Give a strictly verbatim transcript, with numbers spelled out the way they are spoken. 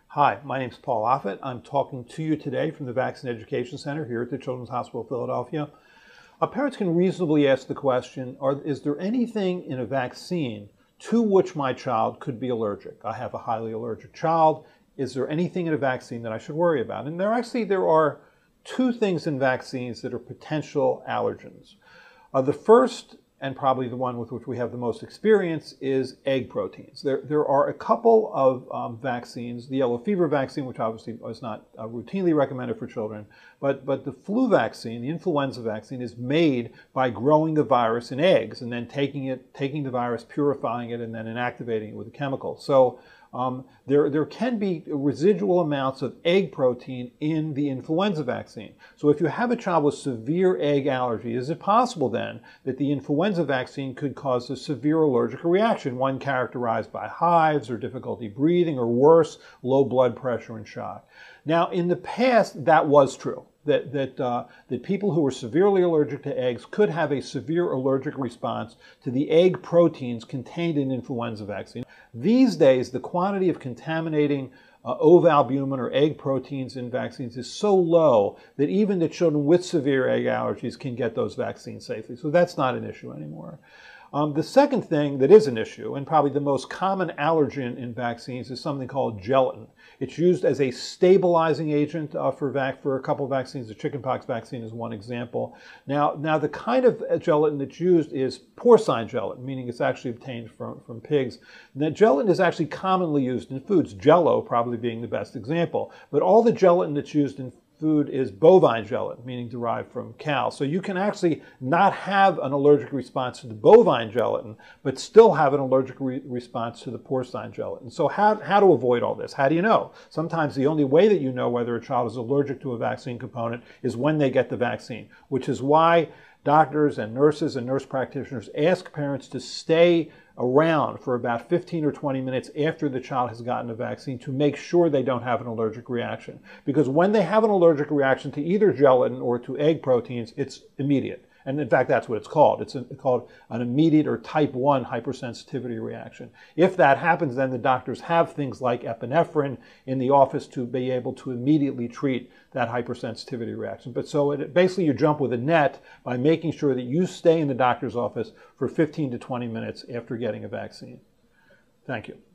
Hi, my name is Paul Offit. I'm talking to you today from the Vaccine Education Center here at the Children's Hospital of Philadelphia. Uh, parents can reasonably ask the question, are, is there anything in a vaccine to which my child could be allergic? I have a highly allergic child. Is there anything in a vaccine that I should worry about? And there actually there are two things in vaccines that are potential allergens. Uh, the first, and probably the one with which we have the most experience, is egg proteins. There, there are a couple of um, vaccines, the yellow fever vaccine, which obviously is not uh, routinely recommended for children, but, but the flu vaccine, the influenza vaccine, is made by growing the virus in eggs and then taking it, taking the virus, purifying it, and then inactivating it with a chemical. So um, there, there can be residual amounts of egg protein in the influenza vaccine. So if you have a child with severe egg allergy, is it possible then that the influenza vaccine could cause a severe allergic reaction, one characterized by hives or difficulty breathing or worse, low blood pressure and shock? Now, in the past, that was true. That, that, uh, that people who were severely allergic to eggs could have a severe allergic response to the egg proteins contained in influenza vaccine. These days, the quantity of contaminating uh, ovalbumin or egg proteins in vaccines is so low that even the children with severe egg allergies can get those vaccines safely. So that's not an issue anymore. Um, the second thing that is an issue, and probably the most common allergen in vaccines, is something called gelatin. It's used as a stabilizing agent uh, for, vac for a couple of vaccines. The chickenpox vaccine is one example. Now, now the kind of gelatin that's used is porcine gelatin, meaning it's actually obtained from, from pigs. And that gelatin is actually commonly used in foods, Jell-O probably being the best example. But all the gelatin that's used in food is bovine gelatin, meaning derived from cows. So you can actually not have an allergic response to the bovine gelatin, but still have an allergic re response to the porcine gelatin. So how, how to avoid all this? How do you know? Sometimes the only way that you know whether a child is allergic to a vaccine component is when they get the vaccine, which is why doctors and nurses and nurse practitioners ask parents to stay around for about fifteen or twenty minutes after the child has gotten a vaccine to make sure they don't have an allergic reaction. Because when they have an allergic reaction to either gelatin or to egg proteins, it's immediate. And in fact, that's what it's called. It's a, called an immediate or type one hypersensitivity reaction. If that happens, then the doctors have things like epinephrine in the office to be able to immediately treat that hypersensitivity reaction. But so it, basically you jump with a net by making sure that you stay in the doctor's office for fifteen to twenty minutes after getting a vaccine. Thank you.